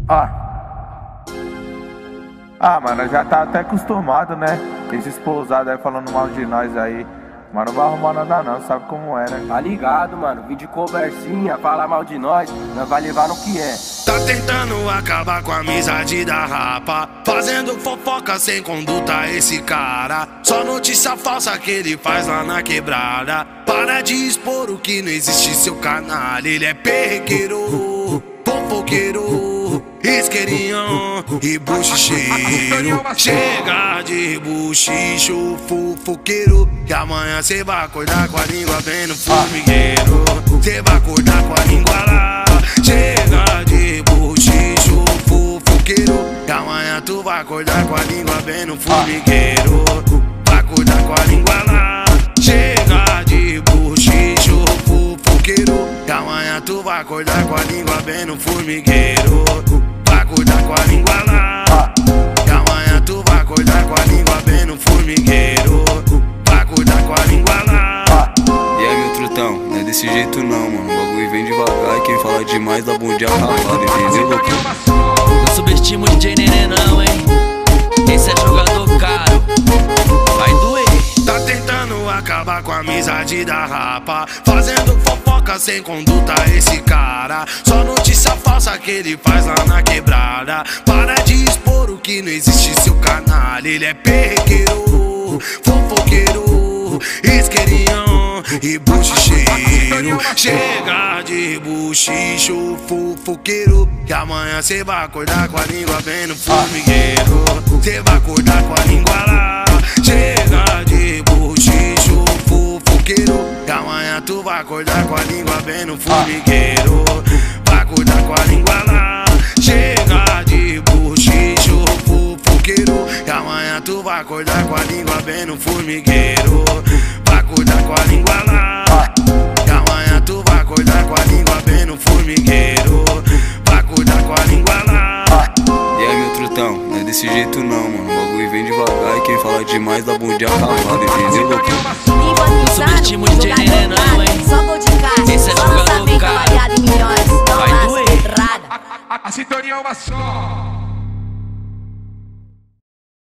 Mano, já tá até acostumado, né? Esses pousados aí falando mal de nós aí. Mas não vai arrumar nada não, sabe como é, né? Tá ligado, mano, vídeo de conversinha, falar mal de nós vai levar no que é. Tá tentando acabar com a amizade da rapa, fazendo fofoca sem conduta esse cara. Só notícia falsa que ele faz lá na quebrada. Para de expor o que não existe seu canal. Ele é perrequeiro, fofoqueiro, isqueirinho e buchicheiro. Chega de buchicho, fofoqueiro, que amanhã cê vai acordar com a língua bem no formigueiro. Cê vai acordar com a língua lá. Chega de buchicho, fofoqueiro, que amanhã tu vai acordar com a língua bem no formigueiro. Vai acordar com a língua lá. Chega de buchicho, fofoqueiro, que amanhã tu vai acordar com a língua bem no formigueiro. Vai acordar com a língua lá. Que amanhã tu vai acordar com a língua bem no formigueiro. Vai acordar com a língua lá. E aí, meu trutão, não é desse jeito não, mano. O bagulho vem devagar e quem fala demais dá bom dia ralado, entendeu, louco? Não subestimo o DJ Nenê não, hein? Esse é jogador caro, vai doer. Tá tentando acabar com a amizade da rapa, fazendo fofoca sem conduta esse cara. Só notícia falsa que ele faz lá na quebrada. Para de expor o que não existe seu canal. Ele é perrequeiro, fofoqueiro, isqueirinho e buchicheiro. Chega de buchicho, fofoqueiro, que amanhã cê vai acordar com a língua bem no formigueiro. Cê vai acordar com a língua lá. Chega de buchicho, fofoqueiro, que amanhã tu vai acordar com a língua bem no formigueiro. Vai acordar com a língua lá. Chega de buchicho, fofoqueiro, que amanhã tu vai acordar com a língua bem no formigueiro. Vai acordar com a língua lá. Que amanhã tu vai acordar com a língua bem no formigueiro. Vai acordar com a língua lá. E aí, meu trutão, não é desse jeito não, mano. O bagulho vem devagar e quem fala demais dá bom dia ralado, entendeu, louco? Não subestimo o DJ Nenê não, hein? Só vou de casa, Esse é só jogador lançamento caro, avaliado em milhões. vai doer. Estrada. A sintonia é uma só.